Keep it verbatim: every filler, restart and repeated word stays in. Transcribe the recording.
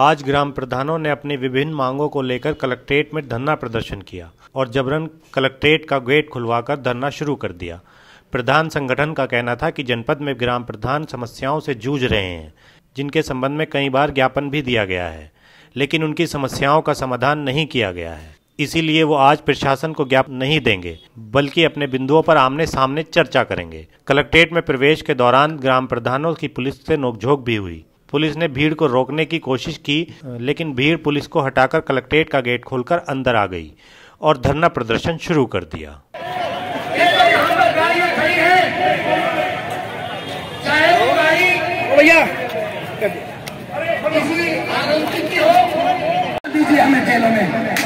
आज ग्राम प्रधानों ने अपनी विभिन्न मांगों को लेकर कलेक्ट्रेट में धरना प्रदर्शन किया और जबरन कलेक्ट्रेट का गेट खुलवाकर धरना शुरू कर दिया। प्रधान संगठन का कहना था कि जनपद में ग्राम प्रधान समस्याओं से जूझ रहे हैं, जिनके संबंध में कई बार ज्ञापन भी दिया गया है, लेकिन उनकी समस्याओं का समाधान नहीं किया गया है। इसीलिए वो आज प्रशासन को ज्ञापन नहीं देंगे, बल्कि अपने बिंदुओं पर आमने सामने चर्चा करेंगे। कलेक्ट्रेट में प्रवेश के दौरान ग्राम प्रधानों की पुलिस से नोकझोंक भी हुई। पुलिस ने भीड़ को रोकने की कोशिश की, लेकिन भीड़ पुलिस को हटाकर कलेक्ट्रेट का गेट खोलकर अंदर आ गई और धरना प्रदर्शन शुरू कर दिया। हमें जेलों में